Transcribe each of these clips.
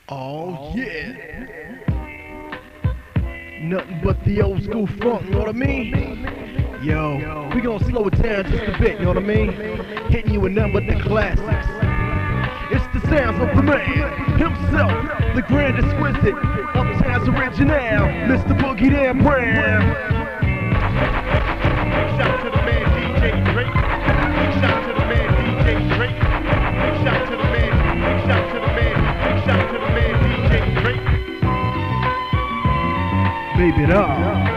Oh yeah. Nothing but the old school funk, you know what I mean? Yo, we gonna slow it down just a bit, you know what I mean? Hitting you with nothing but the classics. It's the sounds of the man himself, the grand exquisite, Uptown's original, Mr. Boogie Down Brown. Shout out to the man DJ Drake. Shout out to the man DJ Drake. Shout out to the man. Shout out to the man. Shout out to the man DJ Drake. Baby it up.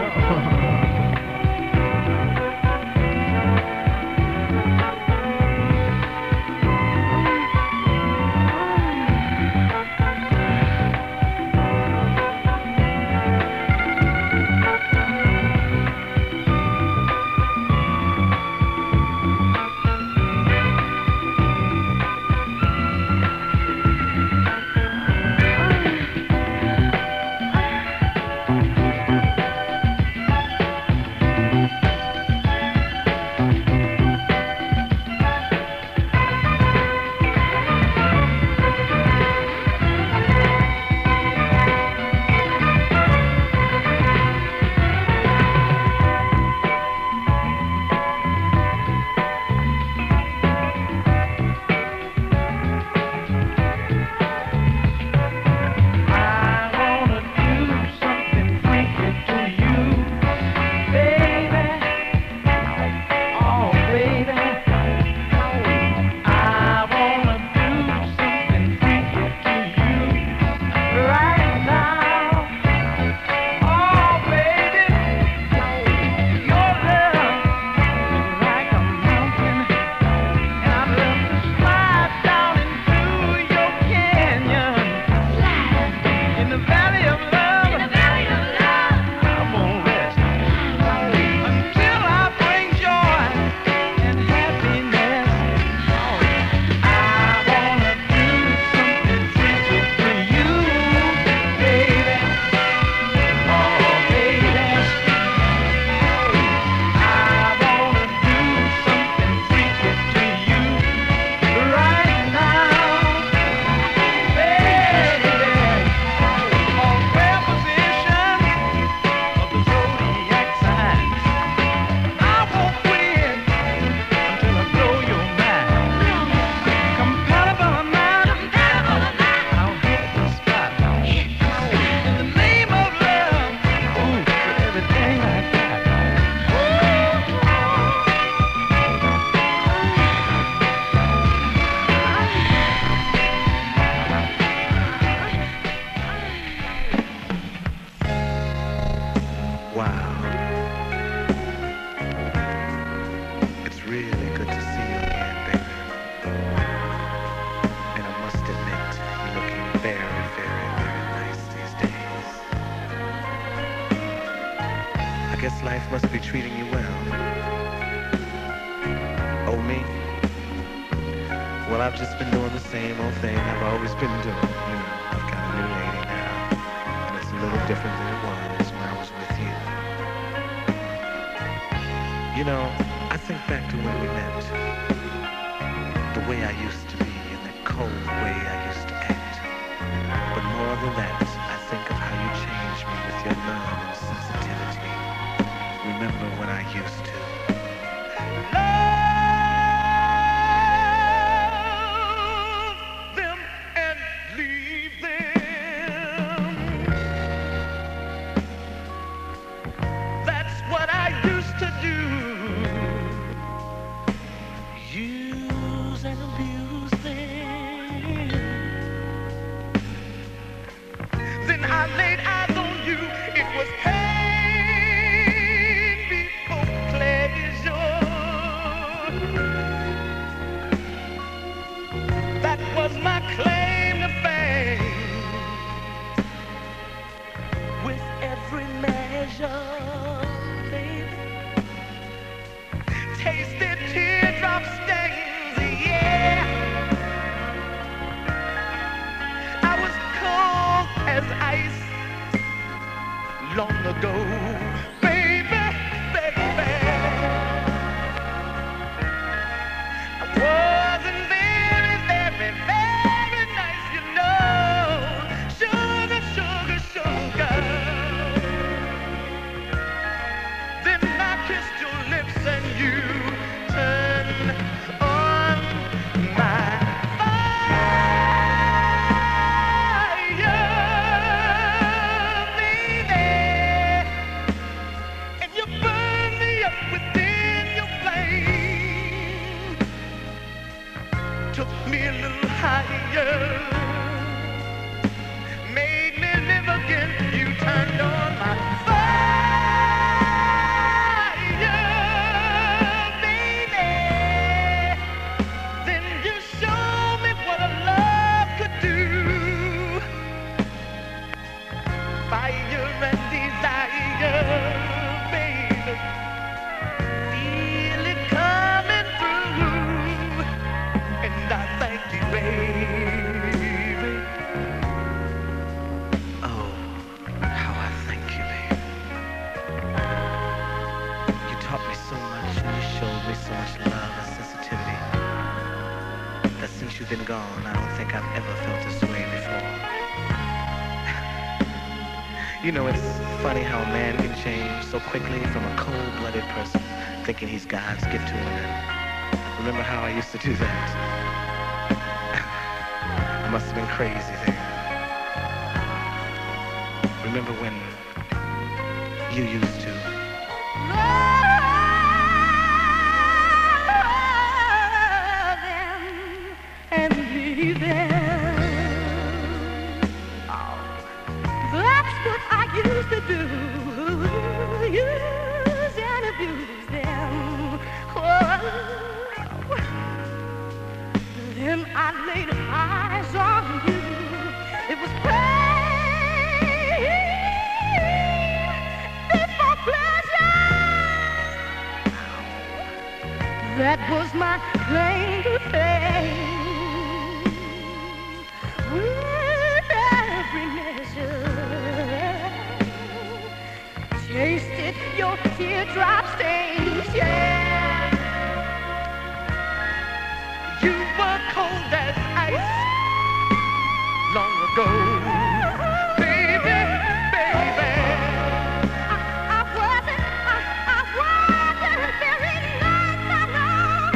desire made me live again. You turned on my fire, baby. Then you showed me what a love could do. Fire and desire, baby. Feel it coming through, and I thank you, baby. Oh, how I thank you, baby. You taught me so much, and you showed me so much love and sensitivity that since you've been gone, I don't think I've ever felt this way before. You know, it's funny how a man can change so quickly from a cold-blooded person thinking he's God's gift to him. And remember how I used to do that? I must have been crazy there. Remember when you used to love them and leave them? That's what I used to do, use and abuse them. Oh. Then I laid eyes on you. It was pain before pleasure. That was my claim to fame. With every measure, tasted your teardrop stains, yeah. You were cold as ice long ago, baby, baby. I wasn't very nice, I know.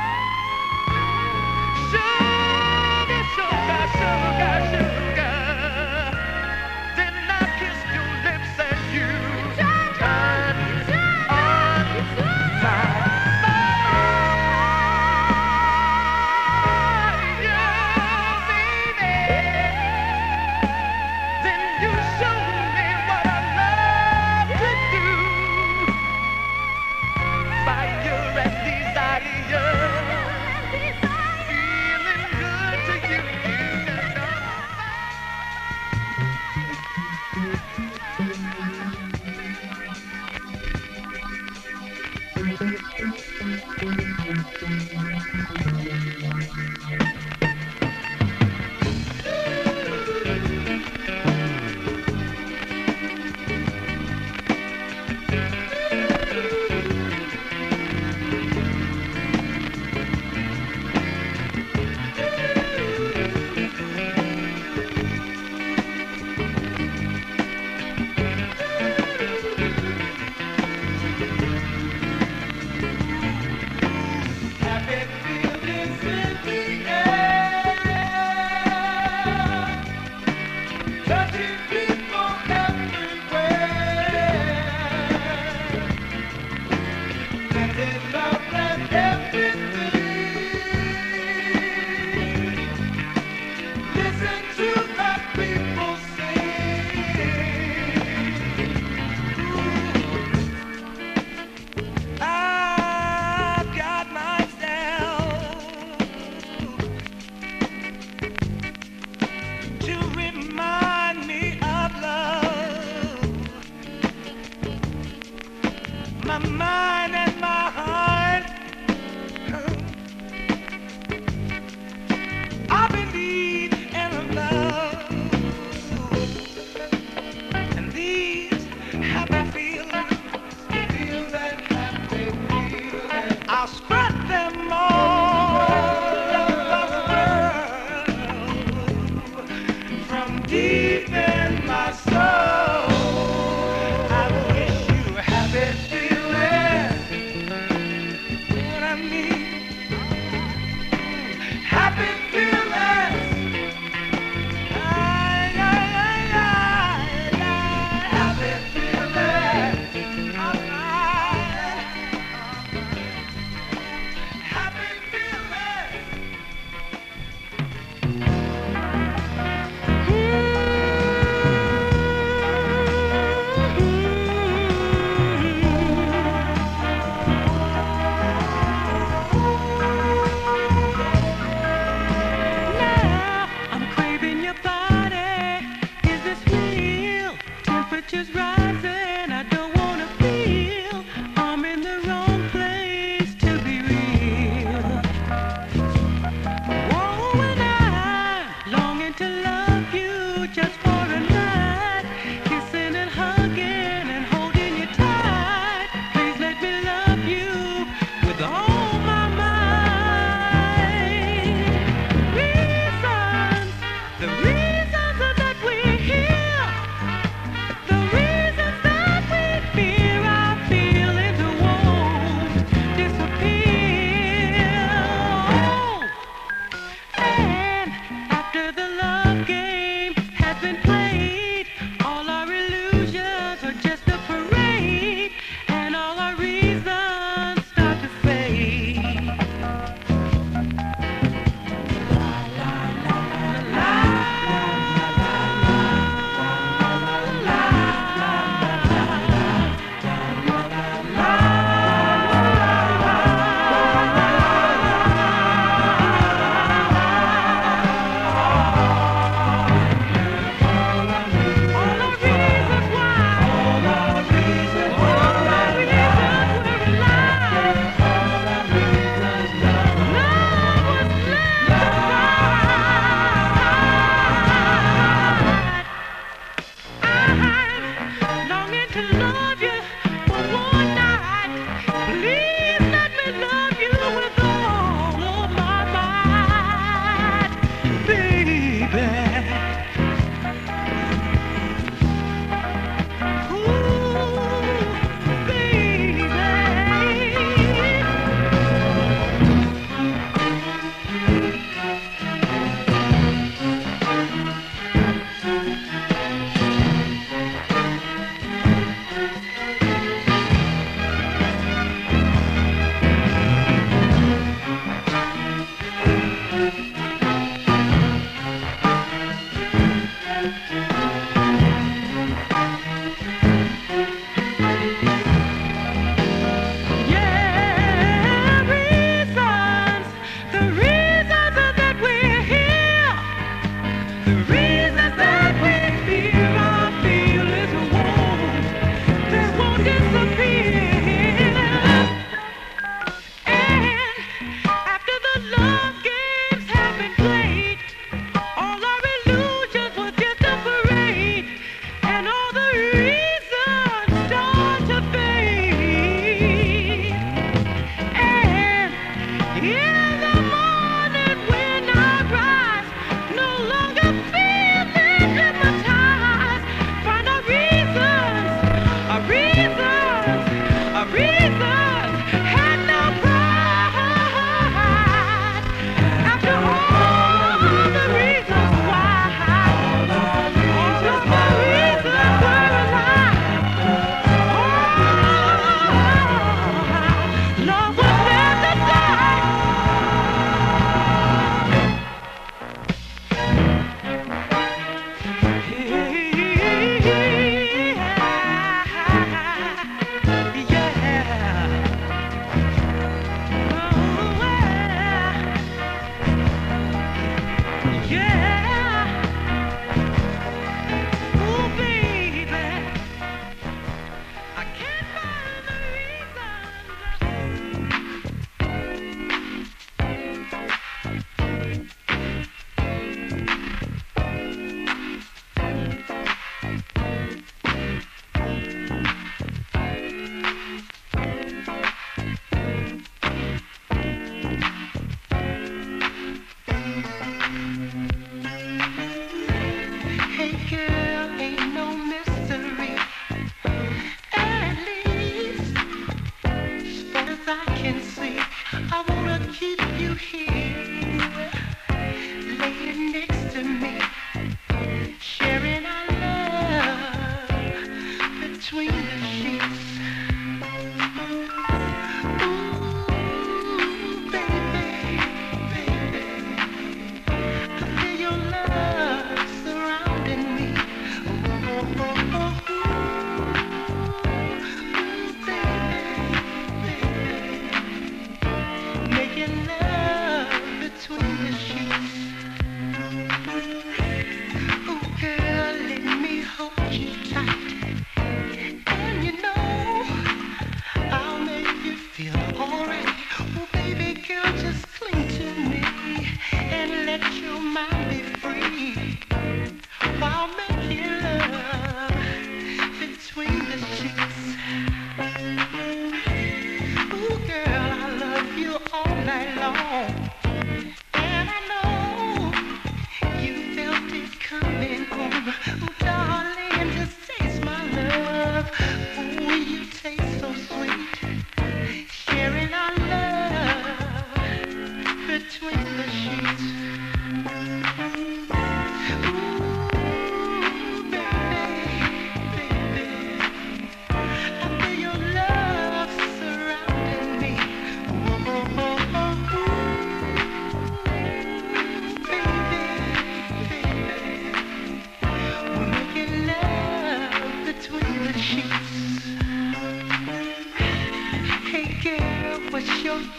Sugar, sugar, sugar, sugar. Then I kissed your lips and you turned on my The reasons that we're here, the reasons that we fear our feelings won't disappear. And after the love game has been played, all our illusions are just a parade, and all our reasons start to fade. To love you for one night, please let me love you with all of my might, baby. Ooh, baby. Yeah, reasons, the reasons that we're here, the reasons that we fear our feelings won't disappear. And after the love games have been played, all our illusions were just a parade, and all the reasons start to fade. And in the morning when I rise, no longer feeling hypnotized, find our reasons, our reasons, our reasons had no price. After all the reasons why, all of the reasons were a lie. Oh, love was never died.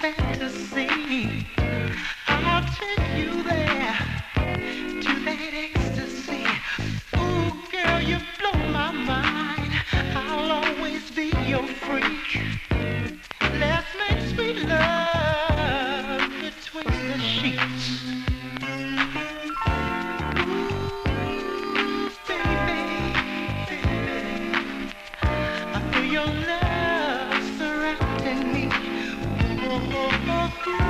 fantasy. I'll take you there to that ecstasy. Ooh, girl, you blow my mind. I'll always be your freak. Let's make sweet love between the sheets. Ooh, baby, baby, I feel your love surrounding me. Oh, oh, oh,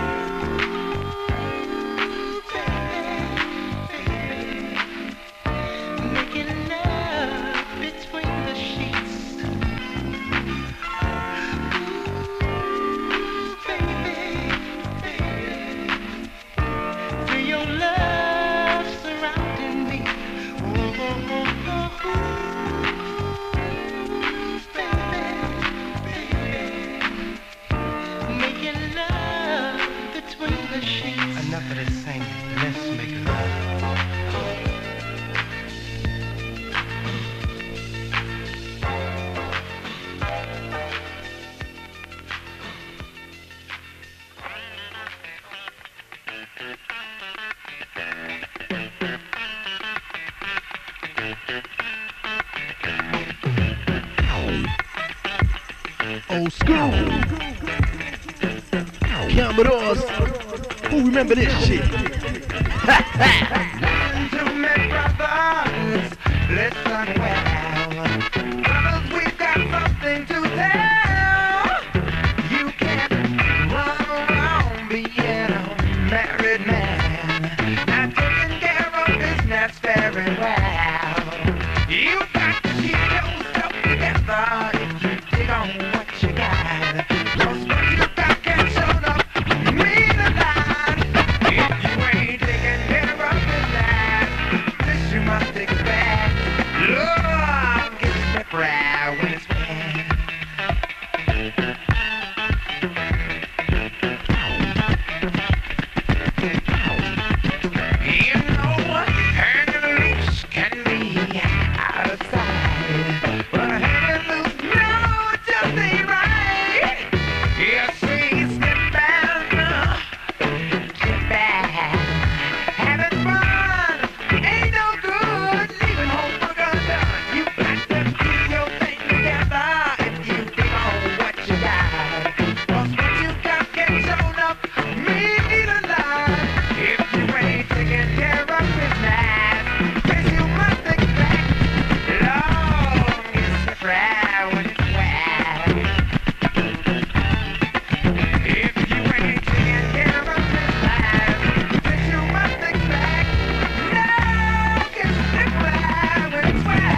baby, making love between the sheets. Feel your love surrounding me. Oh, oh, oh, oh, baby, making love between the sheets. Enough of this singing. Let's make love. Old school. Commodores. Who remember this shit? Listen to me, brothers. Listen well. Brothers, we've got something to tell. You can't run around being a married man, not taking care of business very well. You got to keep yourself together if you dig on what you got. 'Cause what you got can show up mean a lot. If you ain't taking care of business, this you must take it back. Love gets me proud when it's bad. You know, hanging loose can be out of sight, but hanging loose now just ain't right. You see, step back, having fun ain't no good. Leaving home for good done. You got to keep your thing together if you dig on what you got. 'Cause what you got can show up mean a lot. If you ain't taking care of business, guess you must expect long is the crowd when it's wet. If you ain't taking care of business, guess you must expect long is the crowd when it's wet.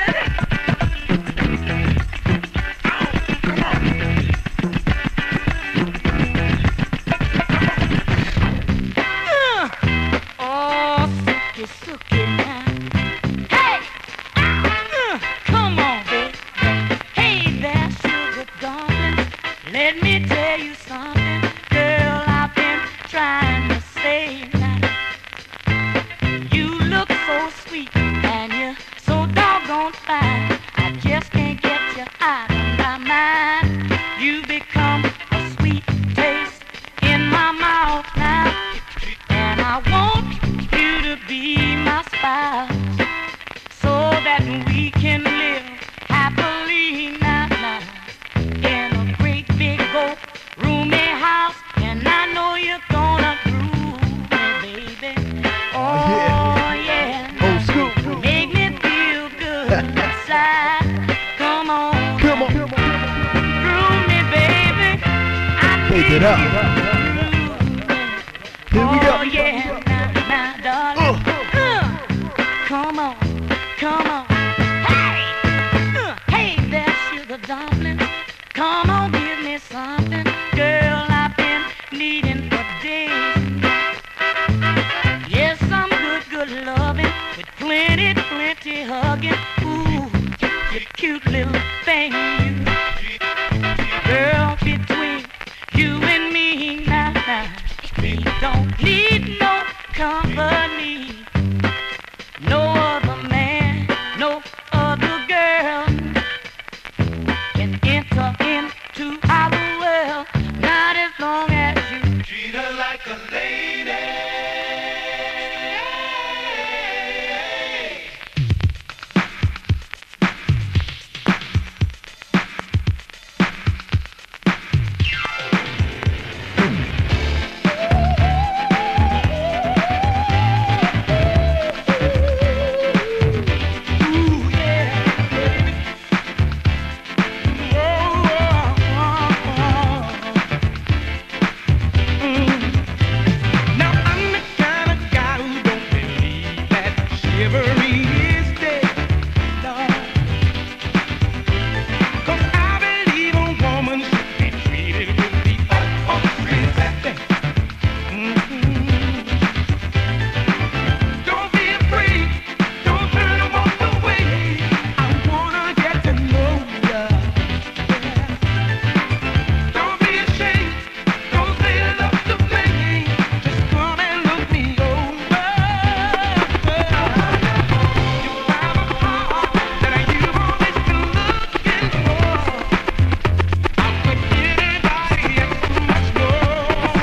Oh, sucky, sucky now. Hey! Come on, baby. Hey there, sugar darling. Let me tell you something. Girl, I've been trying to say that you look so sweet and you're so doggone fine. I just can't get you out of my mind. You become a sweet taste in my mouth now. And I want you to be my spouse so that we can live happily now in a great big old roomy house. And I know you're gonna groove me, baby. Oh, yeah. Old school. Make me feel good inside. Come on. Come on. Groove me, baby. I Take it need up. you. Here we go. Oh, yeah, now, darling. Come on, come on. Hey, hey there, sugar dumpling. Come on, give me something. Girl, I've been needing for days. Yes, some good loving with plenty hugging. Ooh, you cute little thing, you. Girl, between you and me now, we don't need no company. No other man, no other girl can enter into our world. Not as long as Chivalry is dead, Lord. 'Cause I believe a woman should be treated with the utmost respect. Don't be afraid, don't turn and walk away. I wanna get to know ya. Don't be ashamed, don't say love to me. Just come and look me over. You have a heart that you've always been looking for. How could anybody ask too much more?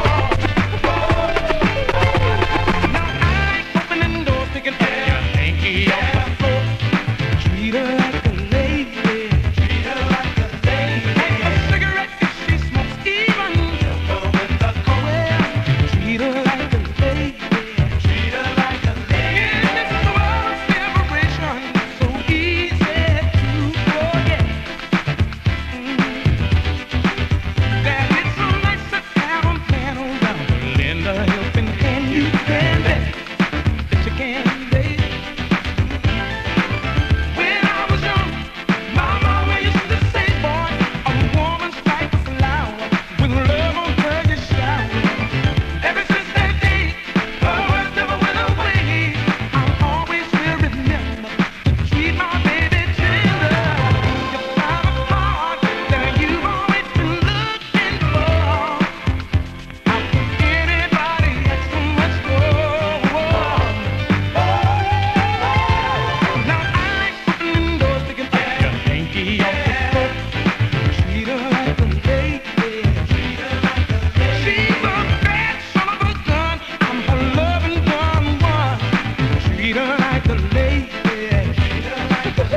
Now I ain't opening doors, taking your hanky off the floor. Treat her like a lady. Treat her like a lady. Take a cigarette if she smokes, even help her with the cold. Treat her like a lady. Treat her like a lady. In this world of separation, so easy to forget. That it's so nice to have a man around to lend a helping hand. You can bet that you can, baby. When I was young, my mama used to say, boy, a woman's like a flower with love on her you shower. Ever since that day, her words never went away. I always will remember to treat my baby tender. You have a heart that you've always been looking for. How could anybody ask so much more? Now I ain't opening doors, taking your hanky off the floor. Treat her like a lady. Treat her like a lady. She's a bad son of a gun. I'm her loving dumb one. Treat her like a lady. Treat her like a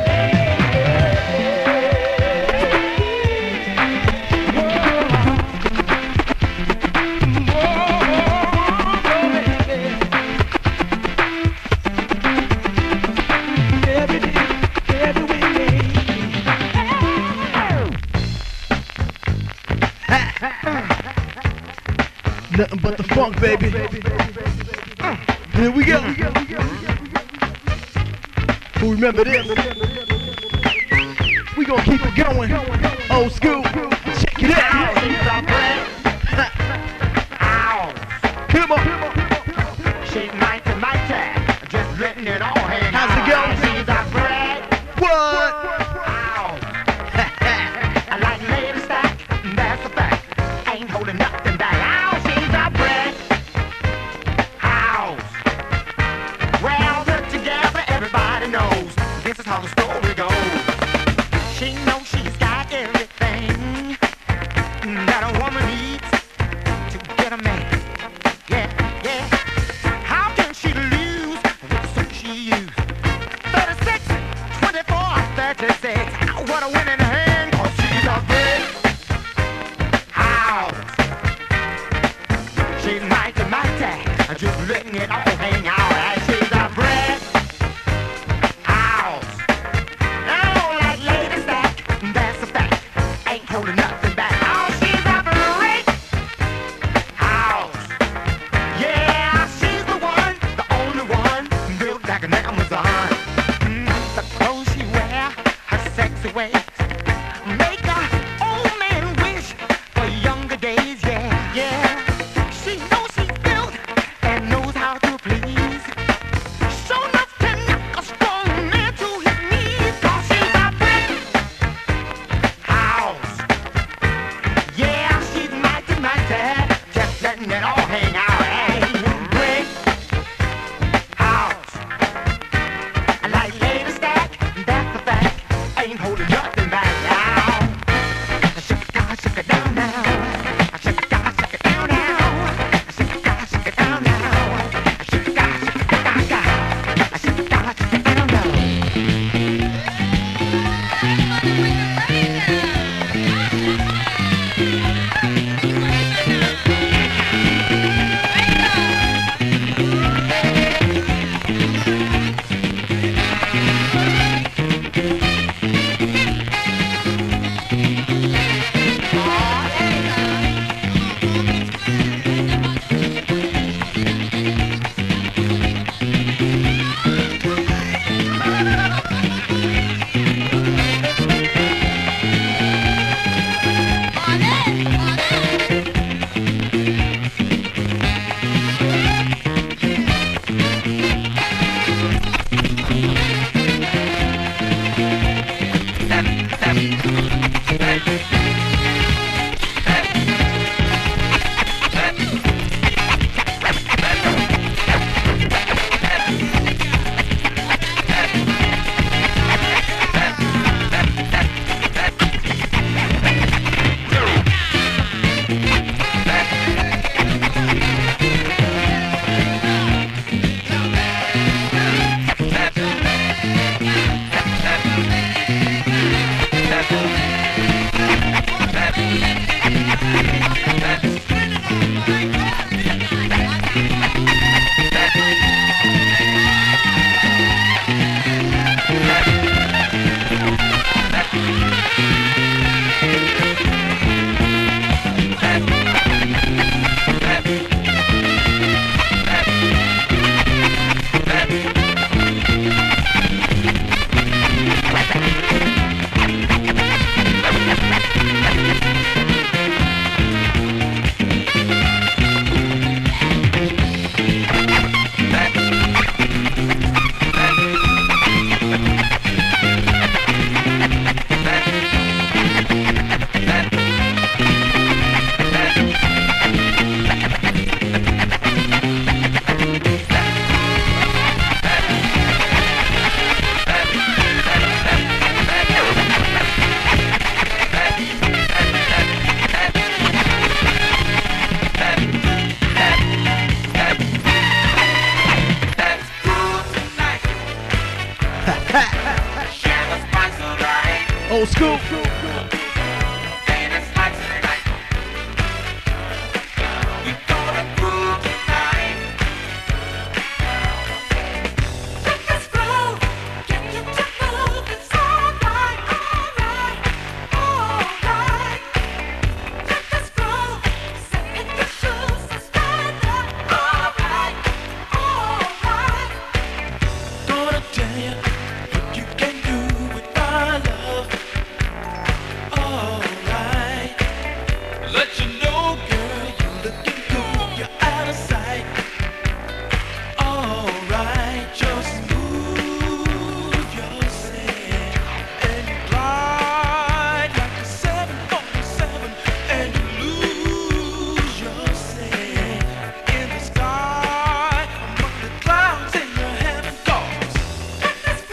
Nothing but the funk, baby. Here we go. Who remember this? We gonna keep it going. Old school. Check it out. Come on. She's mighty, mighty, just letting it all hang How's it out. going? She's a bread. What? Ow. I like lady stack, that's a fact. Ain't holding nothing back. Ow, she's a bread. House. Well, put together, everybody knows this is how the story goes. She knows she's got everything that a woman needs to get a man. Yeah, yeah. How can she lose with the suit she used? 36, 24, 36. What a winning hand, 'cause she's a big house. She's mighty, mighty, just letting it all hang out. And she's a bread house. Oh, like lady stack, that's a fact. Ain't holding nothing back. Oh, she's a bread house. Yeah, she's the one, the only one, built like an Amazon. The clothes she wear, her sexy ways, make a old man wish for younger days. Yeah, yeah. She knows she's built and knows how to play. Old school. And it's like tonight. We gonna groove tonight. Take this flow, get you to move. It's alright, alright, alright. Take this flow, step in your shoes, so stand up. Alright, alright. Gonna tell you what you can do with my love. Alright. Let you know, girl, you're looking cool, you're out of sight. Alright, just move yourself and you glide like a 747 and you lose yourself in the sky among the clouds in your heaven. 'Cause take this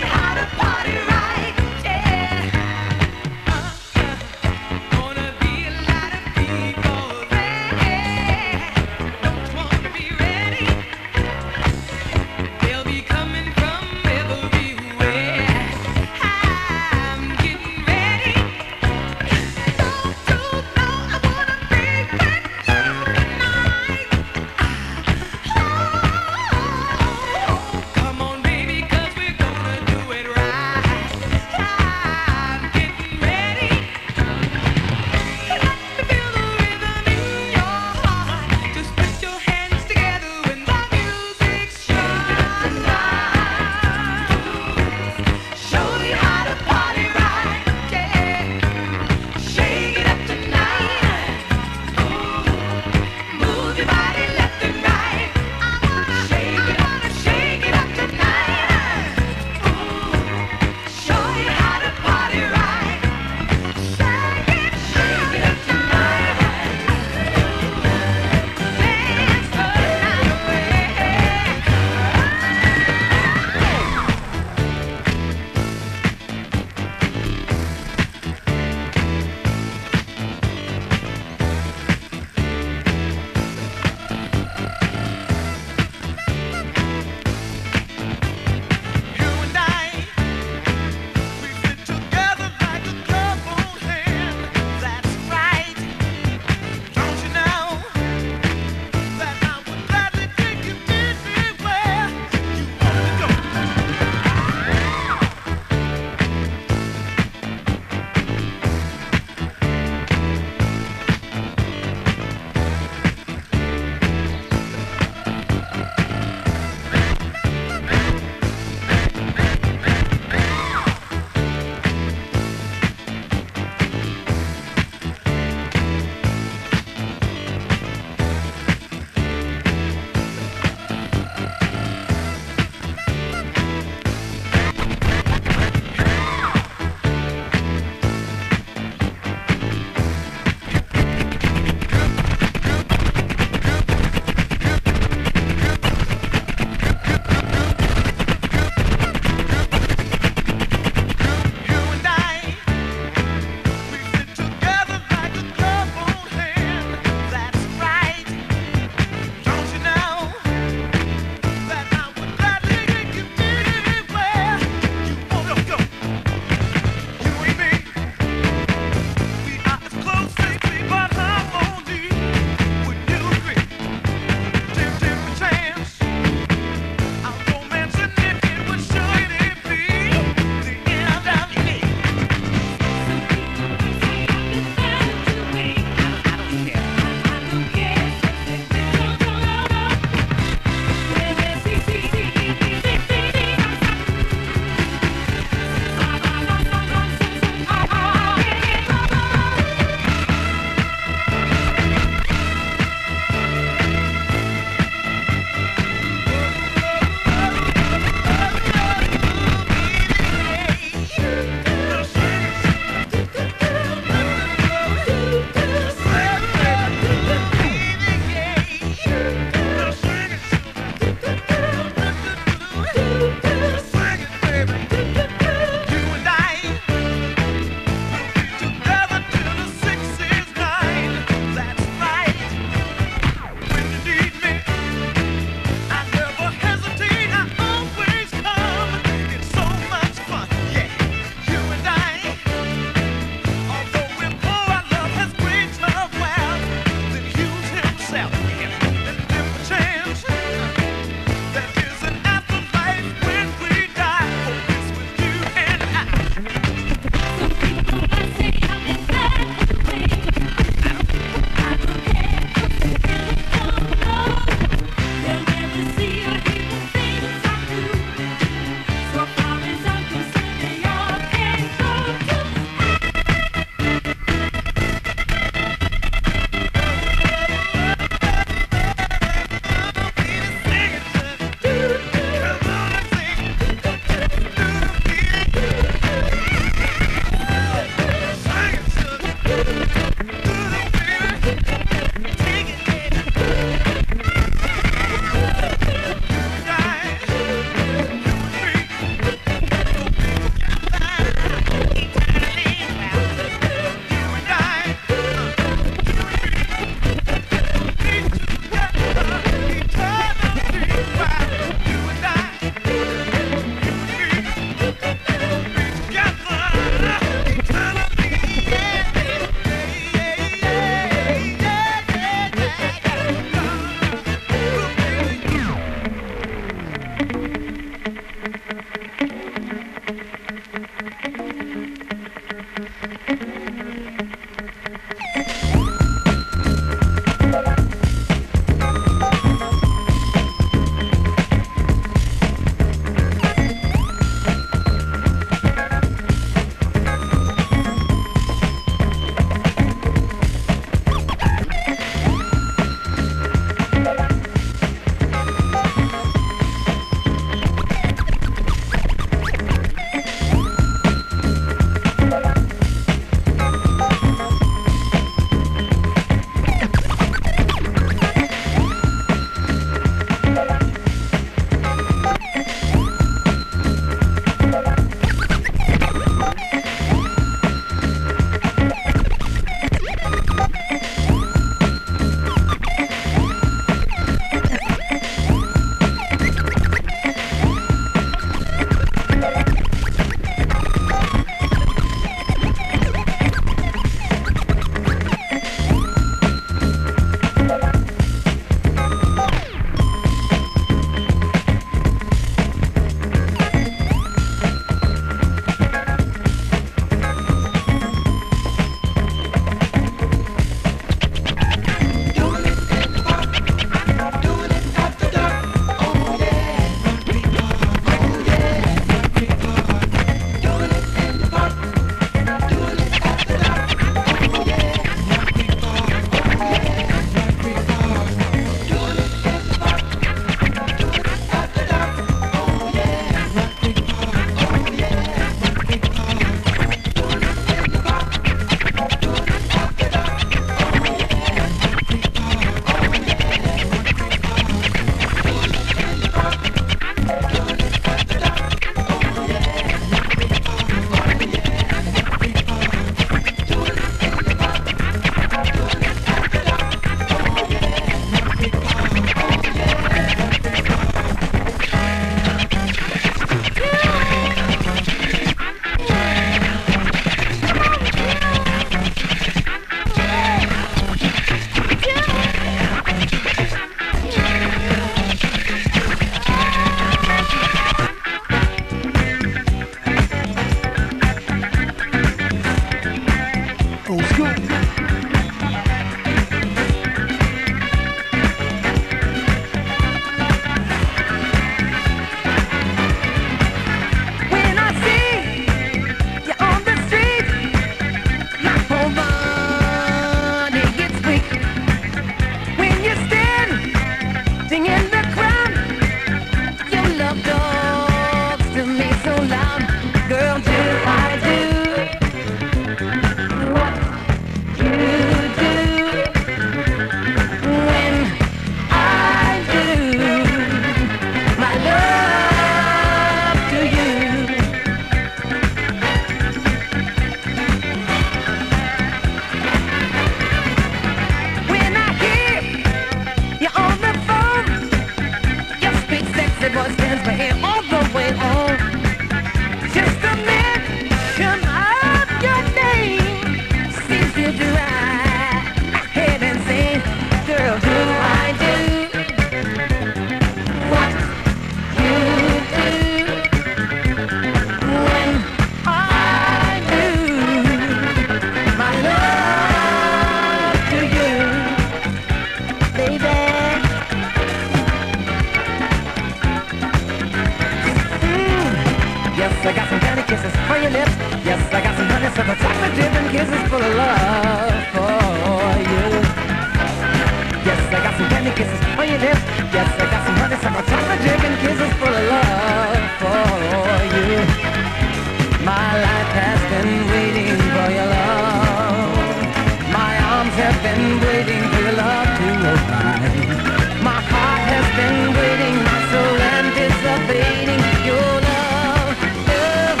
on your lips. Yes, I got some honeysuckle chocolate dip and kisses full of love for you. Yes, I got some candy kisses on your lips. Yes, I got some honeysuckle chocolate dip and kisses full of love for you. My life has been waiting for your love. My arms have been waiting for your love to arrive. My heart has been waiting, my soul anticipating your love, love,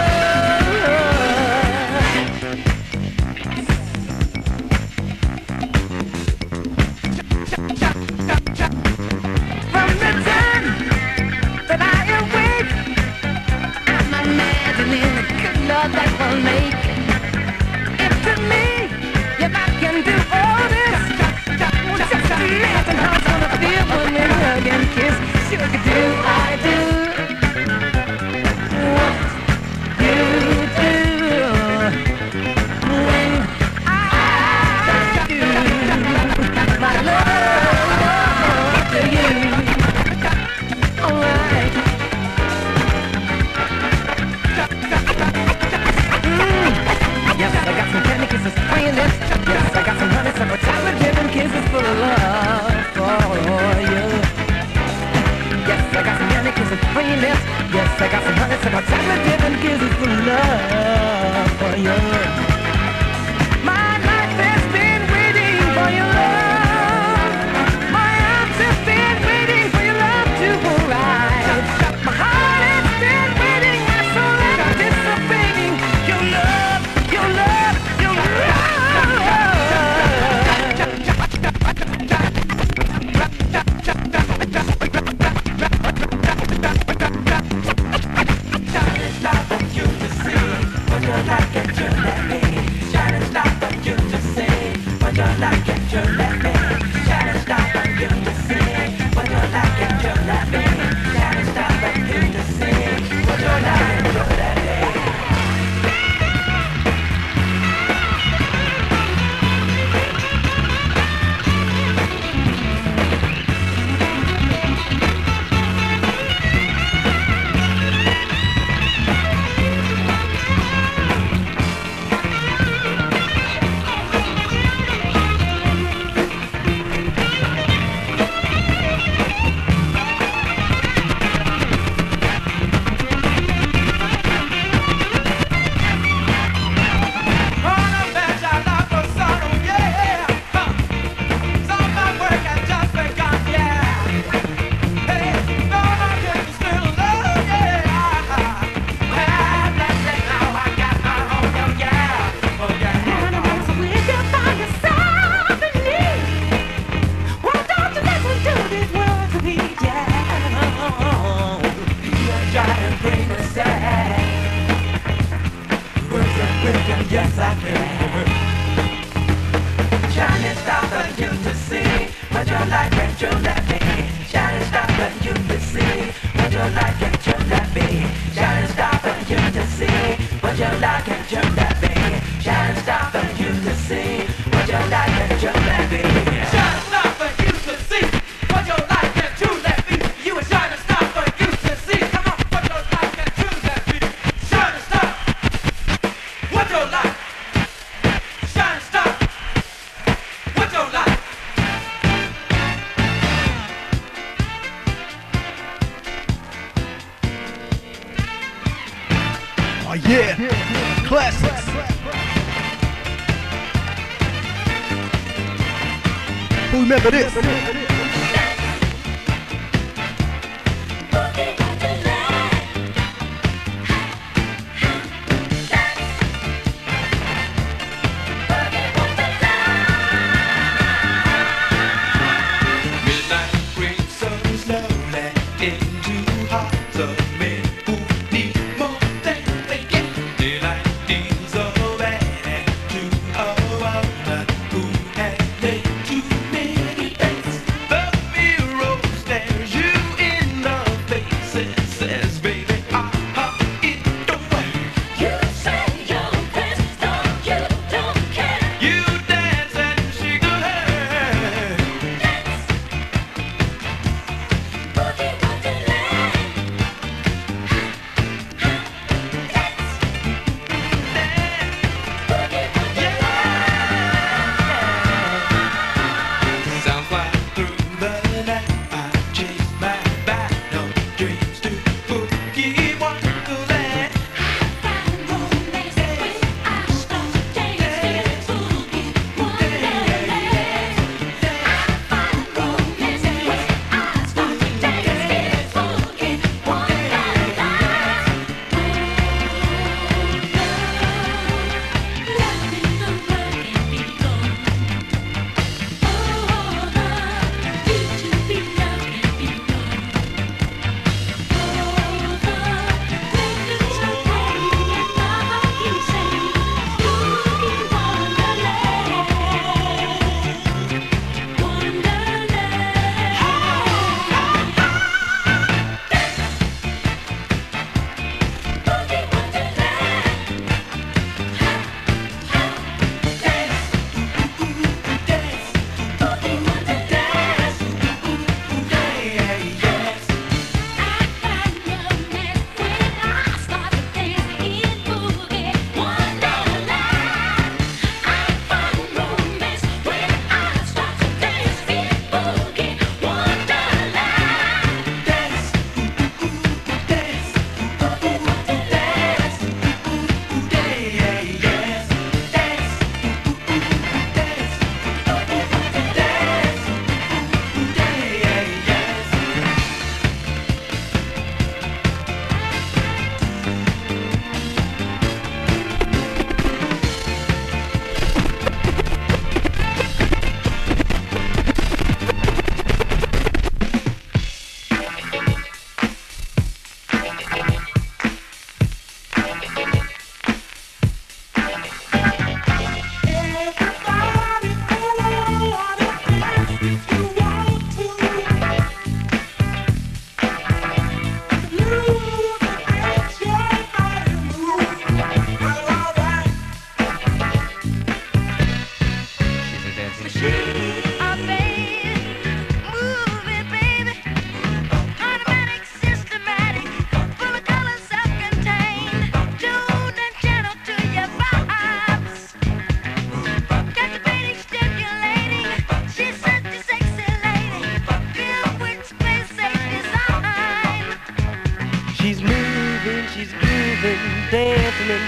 From the time that I awake, I'm imagining the good love that will make. If to me, if I can do all this, just imagine how it's gonna feel when we hug and kiss. Sugar, do I do what you do when I do my love to you? Alright. Yes, I got some candy kisses on your lips. Yes, I got some honeysuckle chocolate dip and kisses full of love for you. Yes, I got some candy kisses on your lips. Yes, I got some honeysuckle chocolate dip and kisses full of love for you. My life has been waiting for your love. My arms have been waiting for your love to arrive. My heart has been waiting, my soul anticipating your love, your love, your love. Yes, I can. Shining star for you to see what your life can truly be. Shining star for you to see what your life can truly be. Shining star for you to see what your life can truly be. Shining star for you to see what your life can truly be. Shining star for you to see what your life can truly be. You a shining star for you to see. Come on, what your life can truly be. Shining star. What your life? Shining star. What your life? Oh yeah, classics. Who remember this? Who had made too many dates?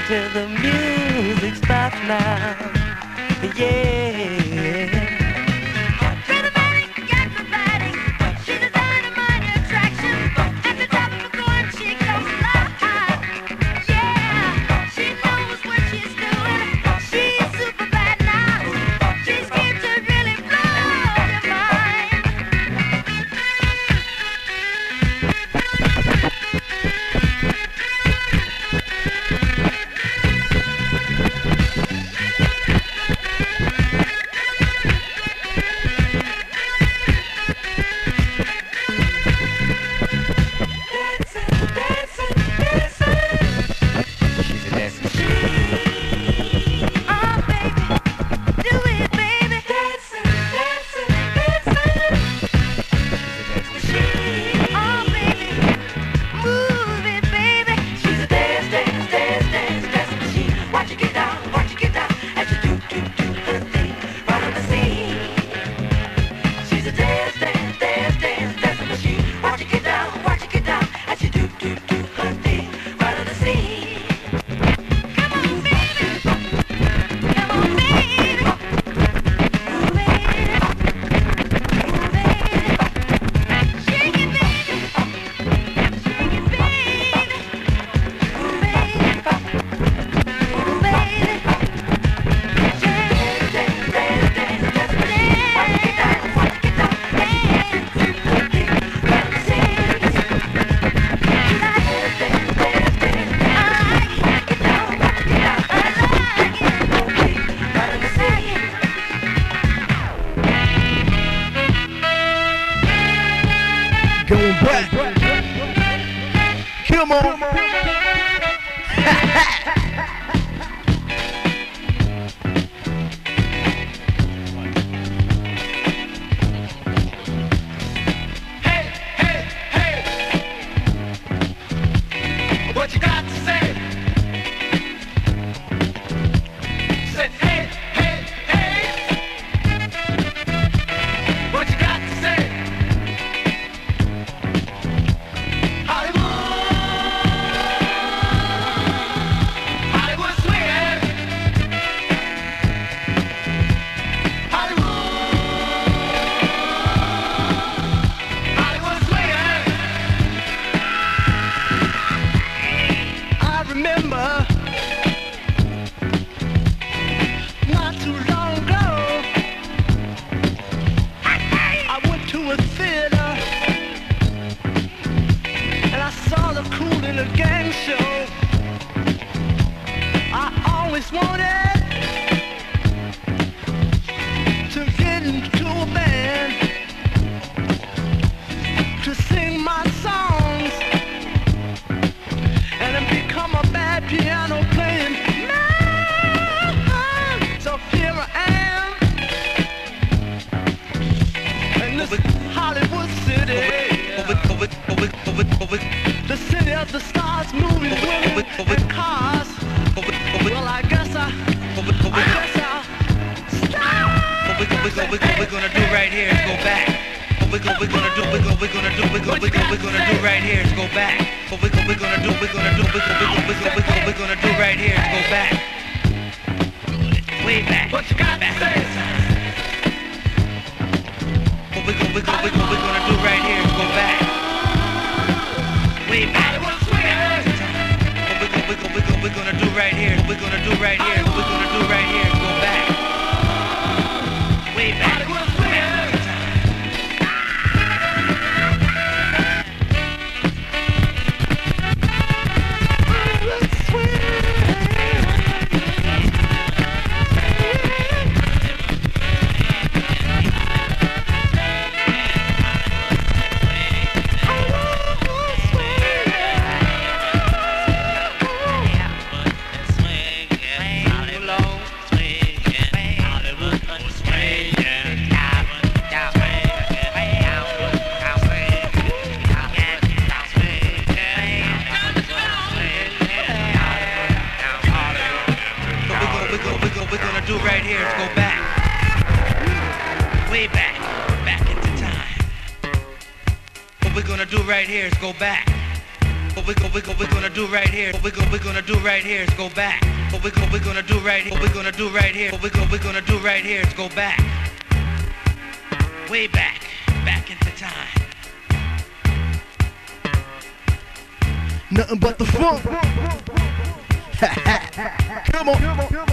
till the music stops now. Yeah. Rhythmatic, acrobatic, she's a dynamite attraction. At the top of the coin, she goes live. Yeah, she knows what she's doing. She's super bad now. She's here to really blow your mind. Oh, baby, do it, baby. Oh, baby, move it, baby. She's a dance machine. Watch it get down, as you do her thing right on the scene. She's a dance machine. Watch it get down, as you do her thing right on the scene. Come on, baby. Come on, baby. Move it. Shake it, baby. Shake it, baby. Move it. Move it. Going back. Come on. What you got to say? Say hey, hey, hey. What you got to say? Hollywood swinging. Hollywood swinging. I remember not too long ago, I went to a theater and I saw the Kool in a Gang show. I always wanted to get into a band to sing my songs and then become a bad piano playing man. So here I am, and this Hollywood city, the city of the stars, movies, women, and cars. Well, I guess I'll stop. What we're gonna do right here is go back. What we're gonna do right here is go back. What we're gonna do right here is go back. Way back. What you got to say? What we're gonna do right here is go back. Way back. Hollywood swinging. What we're gonna do right here. What we're gonna do right here is go back. Way back. Hollywood swinging. What we're gonna do right here is go back. What we're gonna do right here. What we're gonna do right here is go back. What we're gonna do right here. What we're gonna do right here. What we're gonna do right here is go back. Way back into time. Nothing but the funk. Come on.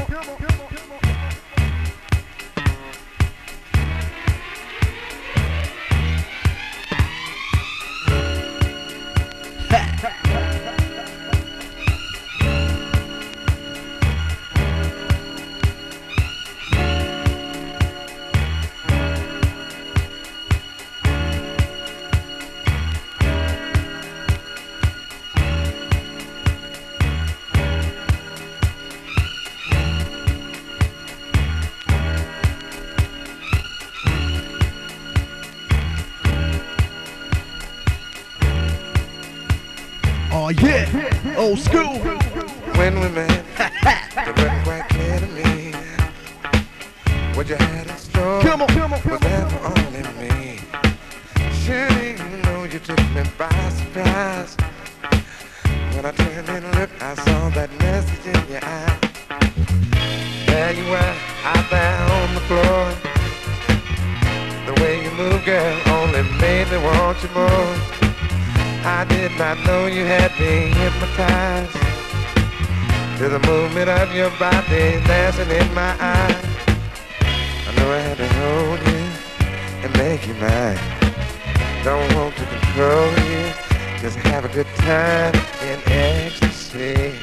Oh yeah, old school. When we met, it wasn't quite clear to me what you had in store. Come on. Was that for only me? Surely you know you took me by surprise. When I turned and looked, I saw that message in your eye. There you were, out there on the floor. The way you move, girl, only made me want you more. I did not know you had me hypnotized to the movement of your body dancing in my eyes. I know I had to hold you and make you mine. Don't want to control you, just have a good time in ecstasy.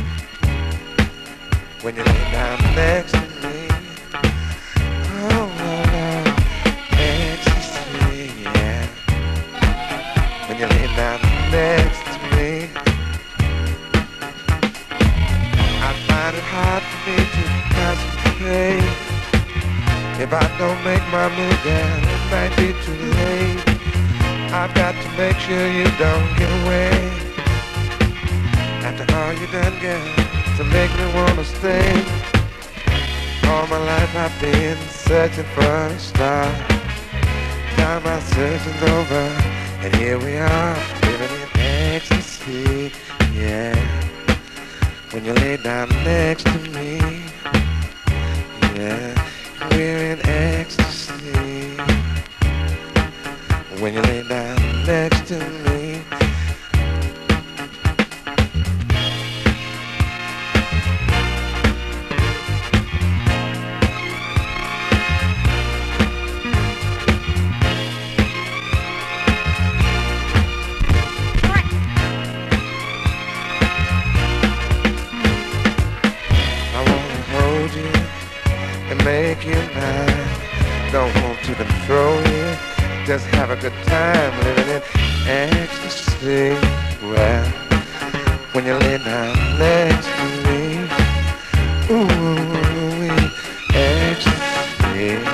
When you lay down next to me, oh, ecstasy, yeah. When you lay down next to me, I find it hard for me to concentrate. If I don't make my move, girl, it might be too late. I've got to make sure you don't get away. After all you done, girl, to make me wanna stay. All my life I've been searching for a star. Now my searching's over, and here we are, living in ecstasy, yeah. When you lay down next to me, yeah, we're in ecstasy. When you lay down next to me, make you mine. Don't want to control you, just have a good time living in ecstasy. Well, when you lay down next to me, ooh, ecstasy.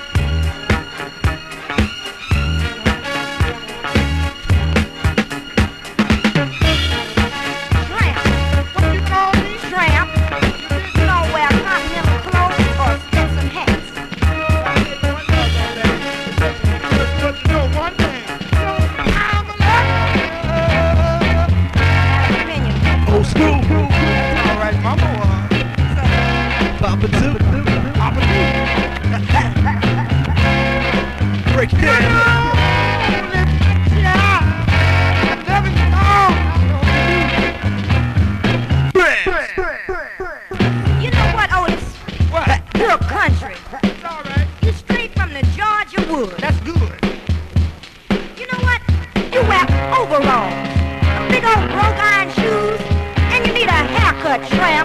Break it down. You know what, Otis? What? You're country. It's all right. You straight from the Georgia woods. That's good. You know what? You wear overalls, big old broke iron shoes, and you need a haircut, tramp.